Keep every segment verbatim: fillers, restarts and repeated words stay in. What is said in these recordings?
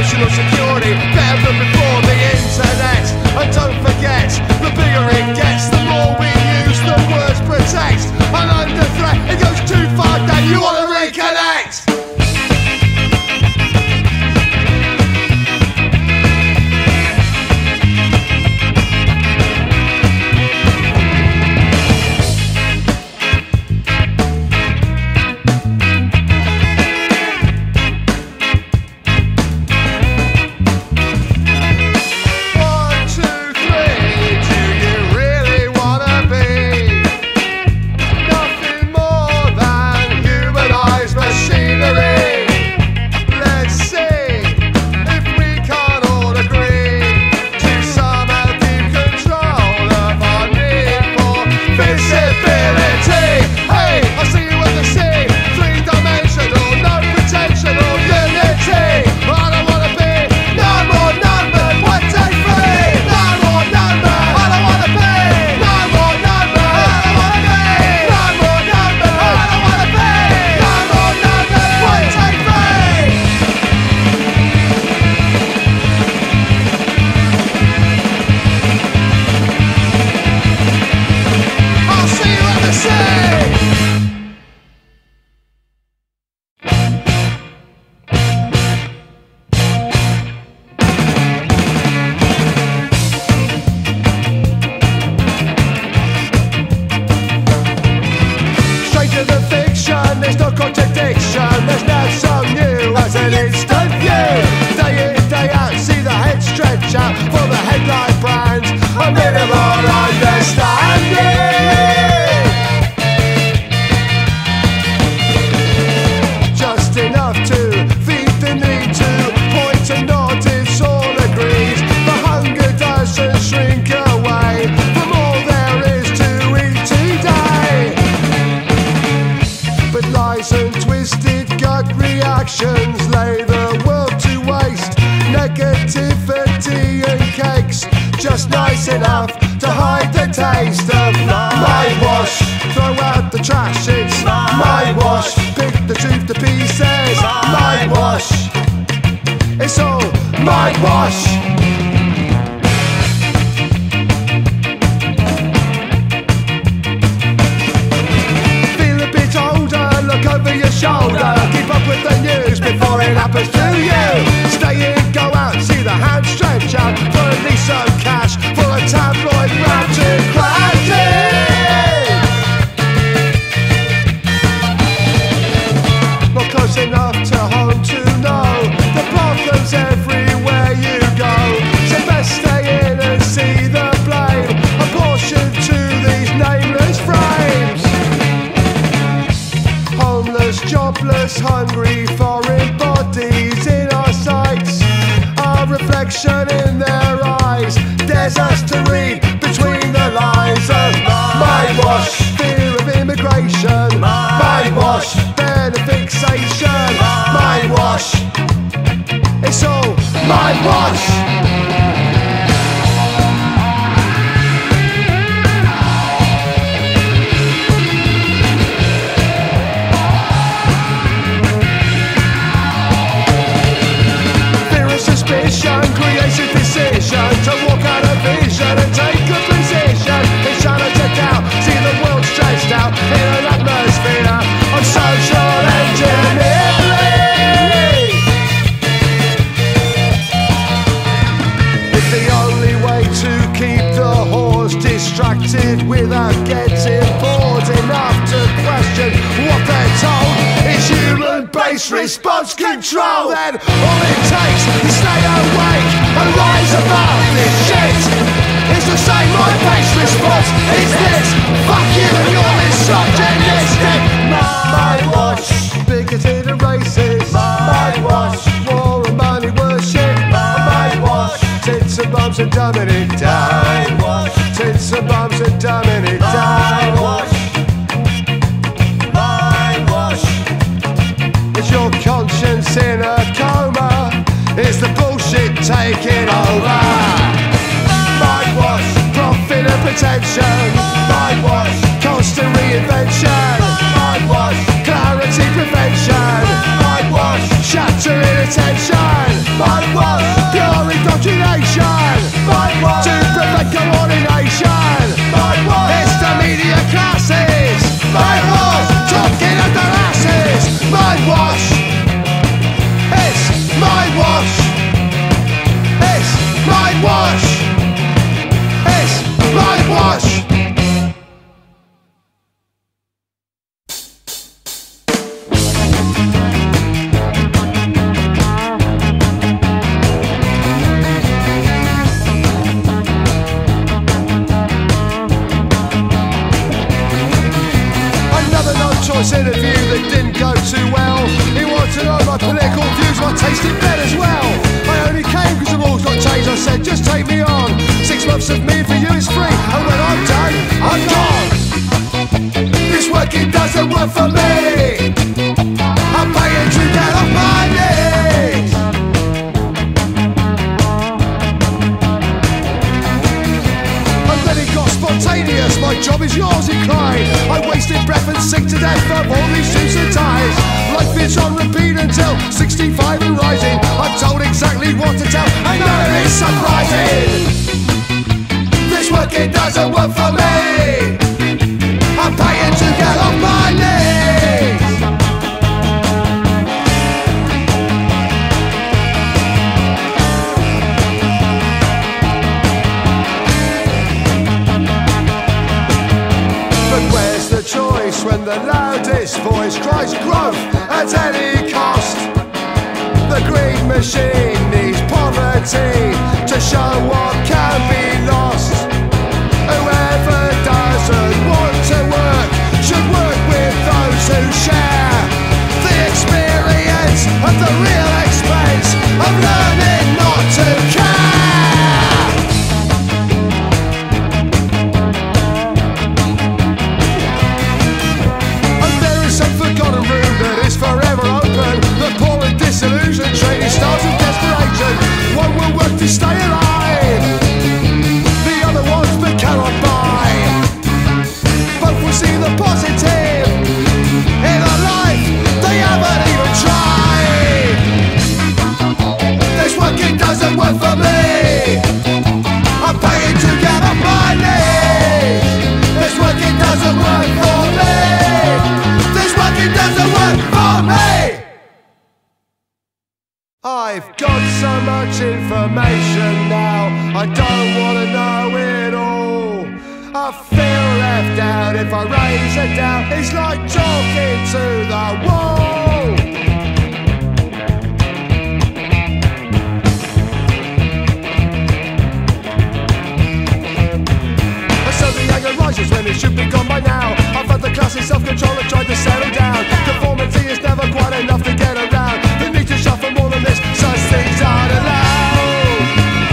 national security, better than before the internet. And don't forget, the bigger it gets, the more we use the words protect. And under threat, it goes too far down, you wanna reconnect. There's no contradiction, there's not so new as an instant view. Day in, day out, see the head stretch out for the headline brands, a minimal understanding. Just enough to feed the need to point and nod, it's all agreed. The hunger doesn't shrink away from all there is to eat today. But lies and twisted gut reactions lay the world to waste. Negativity and cakes, just nice enough to hide the taste of my wash. Throw out the trash, it's my wash. Pick the truth to pieces, my wash. It's all my wash. Over your shoulder, keep up with the news before it happens to you. Stay in, go out, see the hand stretch out for at least some cash for a tabloid round to crash in. Not close enough to home to know the problems everywhere you go. So best stay in and see the blame apportioned to these nameless frames. Homeless, jobless, hungry, foreign bodies in our sights. Our reflection in their eyes dares us to read between the lines of my wash. Fear of immigration, my wash. Benefixation, my wash. It's all my wash. Creates a decision to walk out of vision and take a position. It's trying to check out, see the world stretched out in an atmosphere of social engineering. It's the only way to keep the horse distracted without getting bored enough to question what they're told is human-based response control. Then all it takes is stay awake and rise above this shit. It's the same mind-based response. It's this. Fuck you and your misogynistic. My wash. Bigoted and racist. My wash. War and money worship. My wash. Tits and bums and dumbing it down. My wash. Tits and bums and dumbing it down. My wash. My wash. Is your conscience in a coma? Is the bullshit taking over? My wash. Profit and protection. My wash. Constant reinvention. My wash. Clarity prevention. My wash. Shattering attention. My wash. nation to prevent coordination. It's the media classes talking at their asses. Mind wash. It's mind wash. It's mind wash. It's mind wash. Interview that didn't go too well. He wanted to know my political views, my taste in bed as well. I only came because the rules got changed. I said, just take me on. Six months of me for you is free, and when I'm done, I'm gone. This work, it doesn't work for me. I'm paying to get off my knees. And then it got spontaneous. My job is yours, he cried. I wasted breath and sick to death of all these suits and ties. Life is on repeat until sixty-five and rising. I'm told exactly what to tell, and none of it's surprising. This work, it doesn't work for me. I'm paying to get off my knees. But where's the choice when the loudest voice cries growth at any cost? The greed machine needs poverty to show what can be lost. Whoever doesn't want to work should work with those who share the experience of the real expense of learning not to care. Forgotten room that is forever open. The poor and disillusioned trading styles of desperation. One will work to stay alive, the other ones but cannot buy. Both will see the positive in a life they haven't even tried. This work, it doesn't work for me. I'm paying to get off my knees. This work, it doesn't work for me. It doesn't work for me. I've got so much information now, I don't want to know it all. I feel left out if I raise a doubt. It's like talking to the wall. And so the anger rises when it should be gone by now. I've had the classic self-control and tried to settle down. Conformity is never quite enough to get around. The need to shuffle more than this, such things aren't allowed.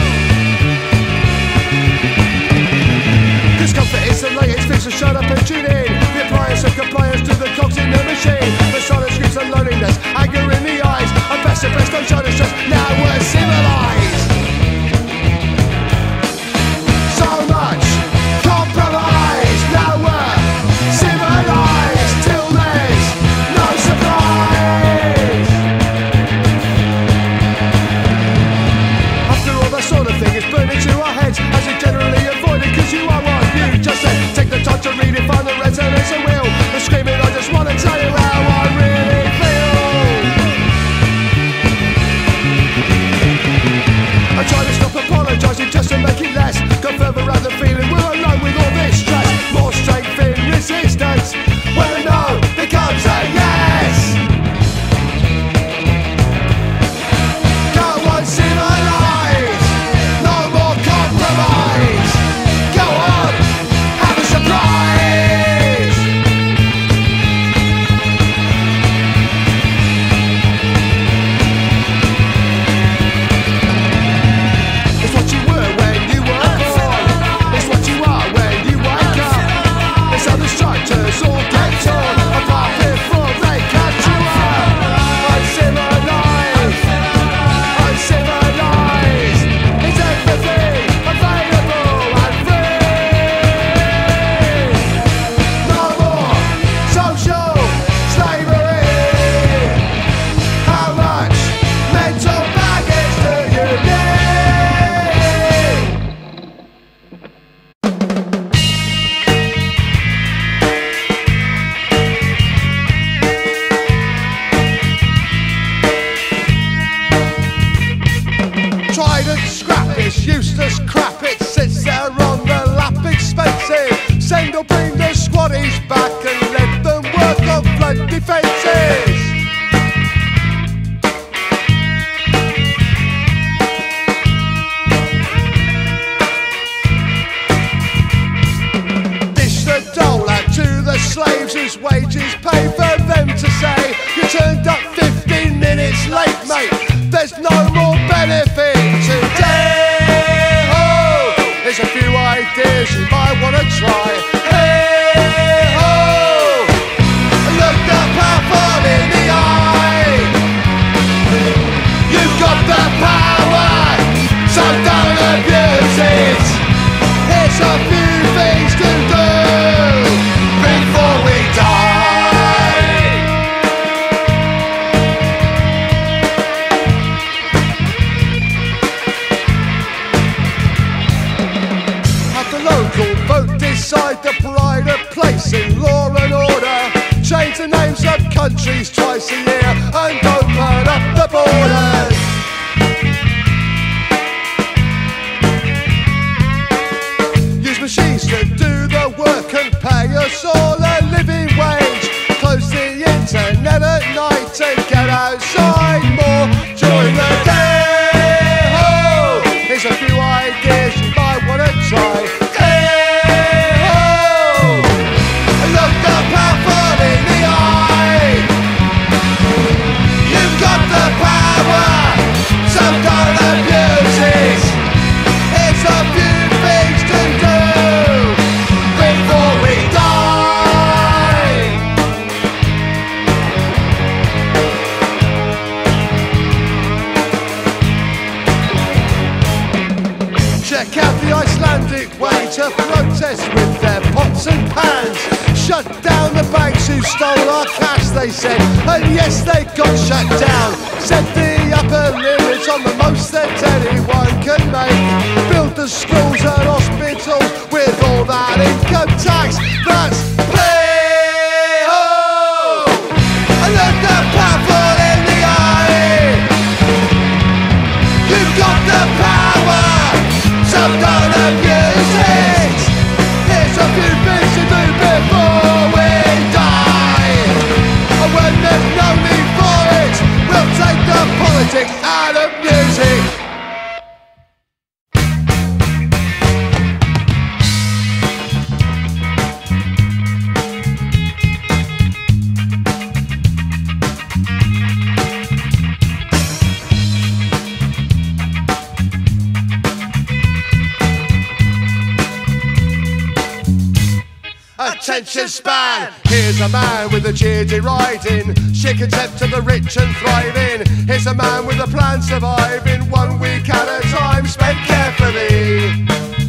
Discomfort is the latest fix, so shut up and tune in. The appliance of compliance to the cogs in the machine. The silent screams Trident scrap, it's useless crap, it sits there on the lap, expensive. Send or bring the squaddies back and let them work on flood defences. Dish the dole out to the slaves whose wages pay for them to say, you turned up fifteen minutes late, mate, there's no more benefit today. Oh, there's a few ideas you might want to try. Hey ho, look the platform in the eye. You've got the power, so don't abuse it. Here's a few things to do before we die. Have the local vote decide the pride of place in law and order. Change the names of countries twice a year and open up the borders. Use machines to do the work and pay us all a living wage. Close the internet at night and get outside more during the day. Oh, here's a few ideas you might want to try. Hey ho, look the platform in the eye. You've got the power, so don't abuse it. Here's a few things to do before we die. Check out the Icelandic way to protest with their pots and pans. Shut down the banks who stole our cash, they said, and yes, they got shut down. Set the upper limit on the most that anyone can make. Build the schools and hospitals with all that income tax. That's play-ho! And look the platform in the eye. You've got the power, so don't abuse it. Here's a few things to do before we die. And when there's no need for it, we'll take the politics out of music. Attention span, here's a man with a cheery riding, shake contempt to the rich and thriving. Here's a man with a plan surviving, one week at a time spent carefully.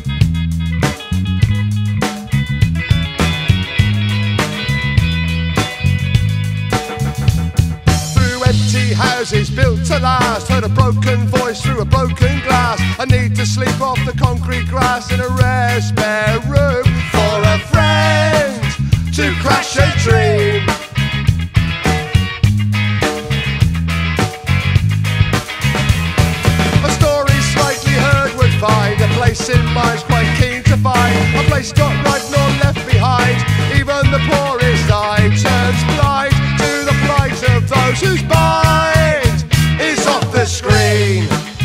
Through empty houses built to last, heard a broken voice through a broken glass. I need to sleep off the concrete grass in a rare spare room for a friend to crash a dream. A story slightly heard would find a place in mind's quite keen to find, a place not right nor left behind. Even the poorest eye turns blind to the plight of those whose mind is off the screen.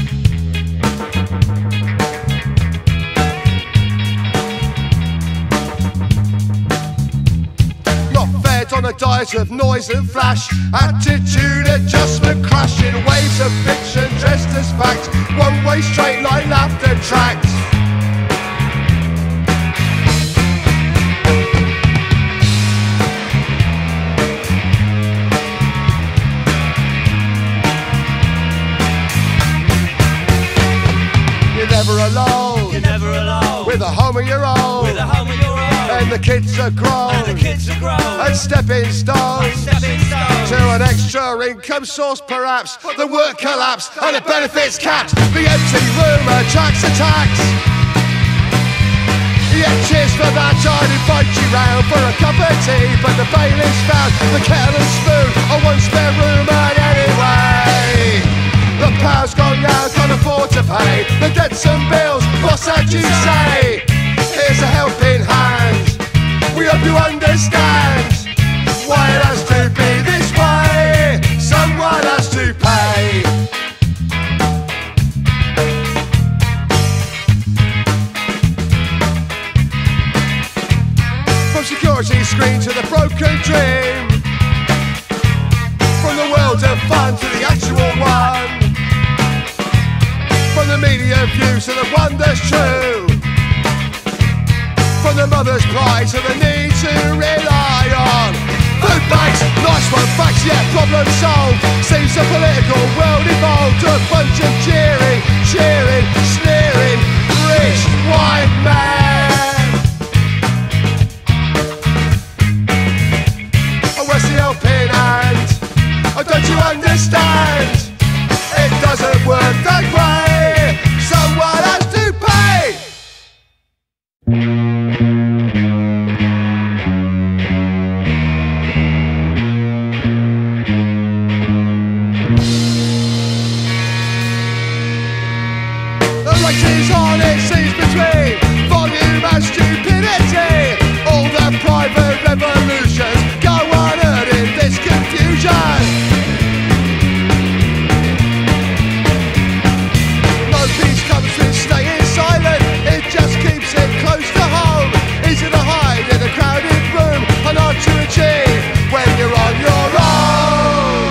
On a diet of noise and flash, attitude adjustment crashing, waves of fiction dressed as fact, one way straight line laughter tracked. You're never alone, You're never alone, with a home of your own, with a home of your own. And the kids are grown, and the kids are grown, and stepping stones, stepping stones to an extra income source perhaps. The work collapse and the benefits capped. The empty room attracts attacks. Yeah, cheers for that, I'd invite you round for a cup of tea, but the bailiff's found the kettle and spoon on one spare room, and anyway the power's gone now, can't afford to pay. the debts and bills, what's that you say? Here's a helping hand, we hope you understand why it has to be this way. Someone has to pay. From security screen to the broken dream, from the world of fun to the actual one, from the media view to the one that's true, from the mother's pride to the need to rely on food banks, nice one, facts, yeah, problem solved. Seems the political world evolved, a bunch of cheering, cheering, sneering, rich white man. Oh, where's the helping hand? Oh, don't you understand? It doesn't work that way. Someone has to pay. The race is on, it seems between volume and stupidity. All the private revolutions go unheard in this confusion. No peace comes with staying silent, it just keeps it close to home. Easy to hide in a crowded room and hard to achieve when you're on your own.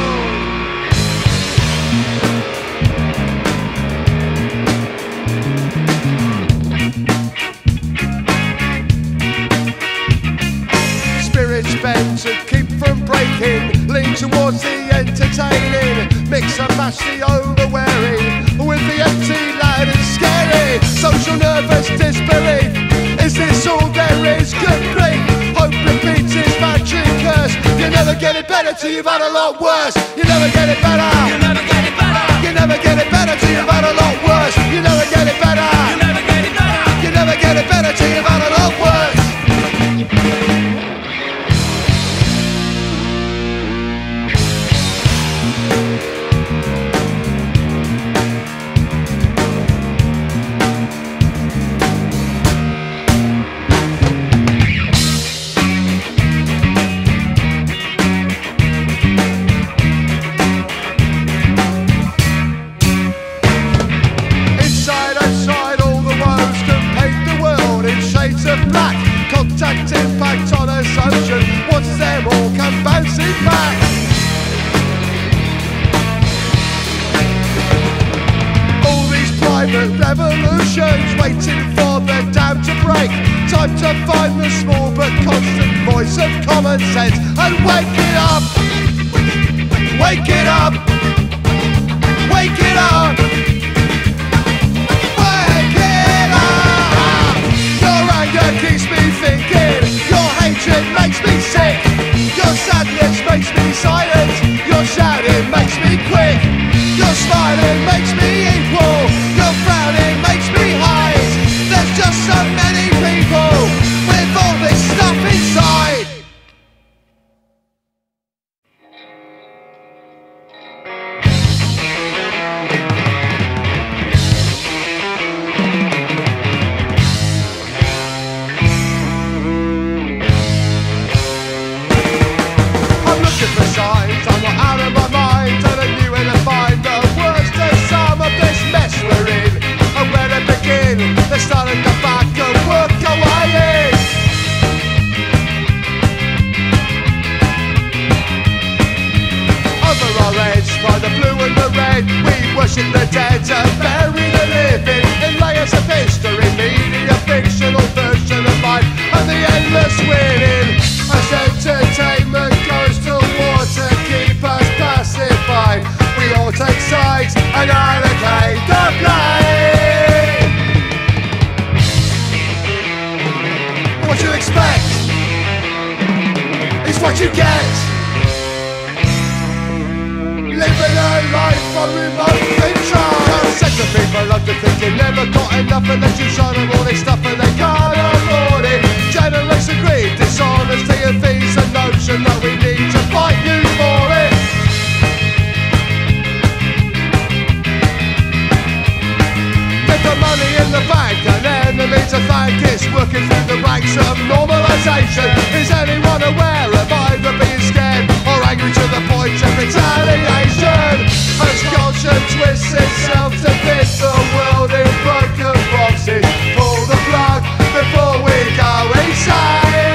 Spirits bend to keep from breaking, lean towards the entertaining, mix and match the overwearing with the empty, loud and scary. Social nervous disbelief, is this all there is? Complete hope repeats its magic curse. You never get it better till you've had a lot worse. You never get it better. You never get it better. You never get it better till you've had a lot worse. You never get it better. You never get it better. You never get it better till you've had a lot worse. Inside, outside, all the woes can paint the world in shades of black. Contact impact on us ocean, once them all come bouncing back. All these private revolutions waiting for the dam to break. Time to find the small but constant voice of common sense and wake it up. Wake it up. Wake it up. Wake it up. Your anger keeps me thinking. Your hatred makes me sick. Your sadness makes me silent. Your shouting makes me quick. Your smiling makes me equal. Your frowning makes me hide. There's just so many people with all this stuff inside. I'm looking for signs, I'm not out of my mind, and I knew where to find the worst of some of this mess we're in. And where to begin, let's start at the back and work our way in. Over our heads, by the blue and the red, we worship the dead and bury the living in layers of history, media, fictional version of life, and the endless winning. As entertainment goes to war to keep us pacified, we all take sides and allocate the blame. What you expect is what you get. Living a life on remote control. Set the people up to thinking never got enough, and then you show them all this stuff and they can't afford it. Generation greed, dishonesty and thieves, a notion that we need to fight you for it. With the money in the bank and enemies to thank, it's working through the ranks of normalisation. Is anyone aware of either being scared or angry to the point of retaliation? As Goshen twists itself to fit the world in broken boxes, pull the plug before we go insane.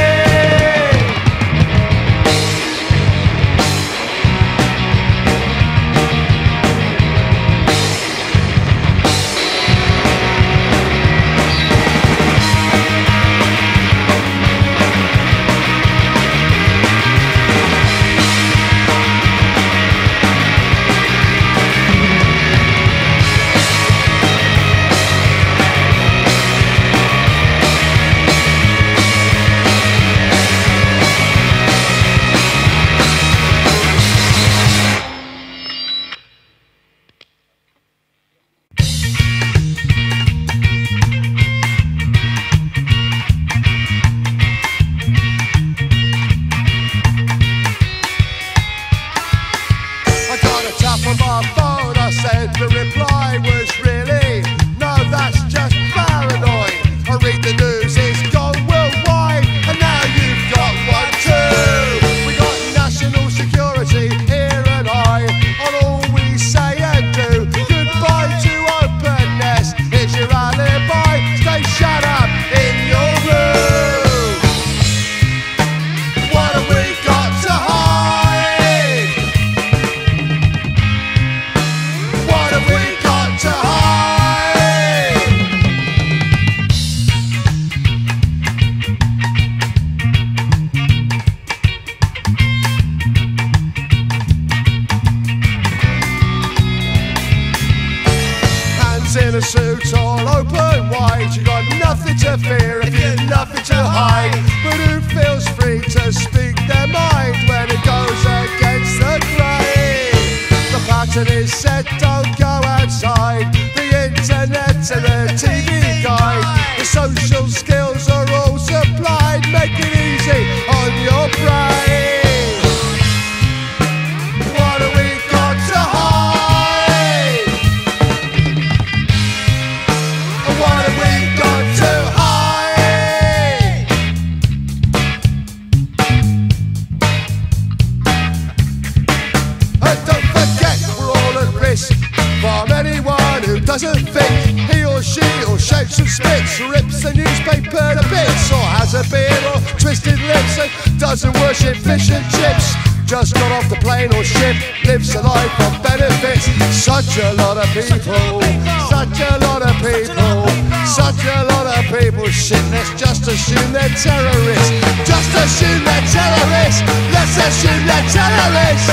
In a suit all open wide, you got nothing to fear if you've nothing to hide. But who feels free to speak their mind when it goes against the grain? The pattern is set, don't go outside. The internet and the T V guide, the social skills are all supplied. Make it easy on your brain. What have we got to hide? What have we got to hide? And don't forget, we're all at risk from anyone who doesn't think. He or she or shakes and spits, rips the newspaper to bits, or has a beard or twisted lips and doesn't worship fish and chips. Just got off the plane or ship, lives a life of benefits. Such a lot of people, such a lot of people, such a lot of people. Shit, let's just assume they're terrorists. Just assume they're terrorists. Let's assume they're terrorists.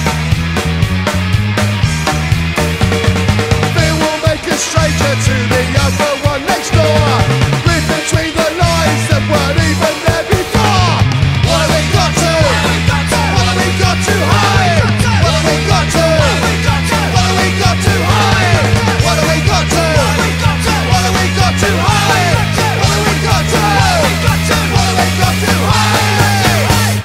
Fear will make a stranger to the other one next door. Read between the lines that weren't even there before. What have we got to? What have we got to hide? What have we got to? What have we got to hide? What have we got to? What have we got to hide? What have we got to? What have we got to hide?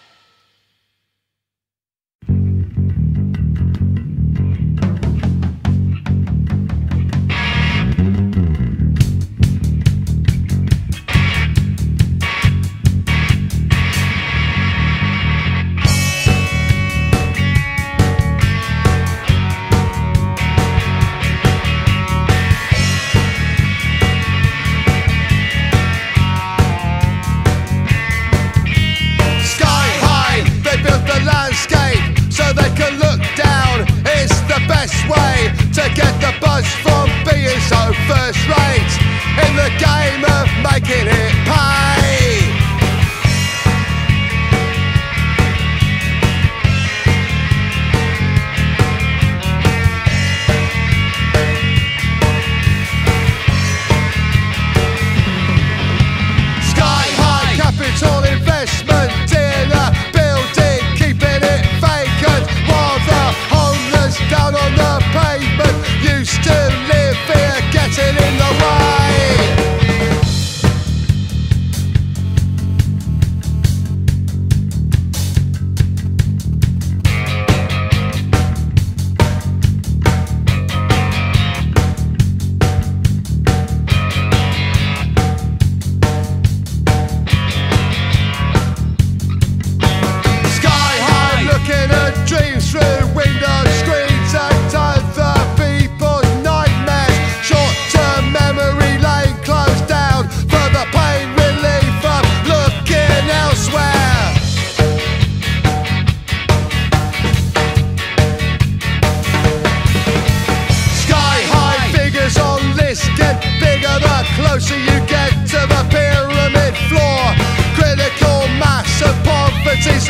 So they can look down. It's the best way to get the buzz from being so first rate in the game of making it pay. Sky high capital investment in a building, keeping it vacant while the homeless down on the pavement used to live here, getting in the way.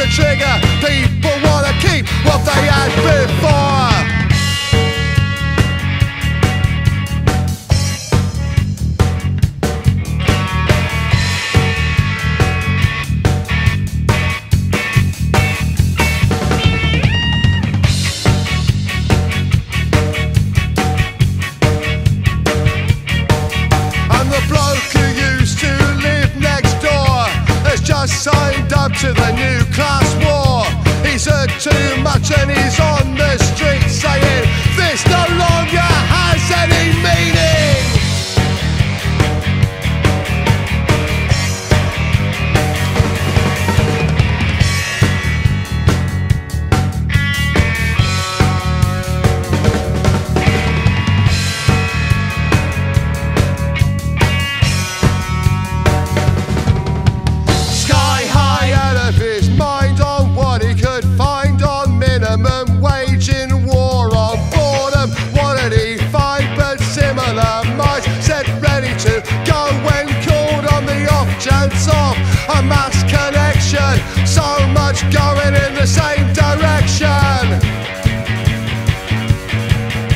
the trigger. People wanna keep what they had before. Signed up to the new class war. He's heard too much and he's on the street saying this no longer has any meaning. Chance of a mass connection, so much going in the same direction.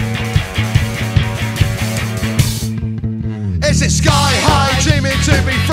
Is it sky high, dreaming to be free?